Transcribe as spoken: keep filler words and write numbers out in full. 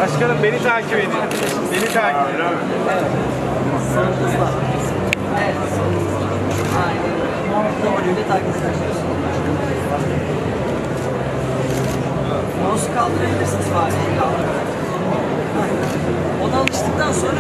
Başkanım beni takip edin. Beni takip edin. Evet. Sınıfınızla. Evet. Aynen. Doğruyla takip edersiniz. Mouse'u kaldırabilirsiniz bari. Kaldırın. Ona alıştıktan sonra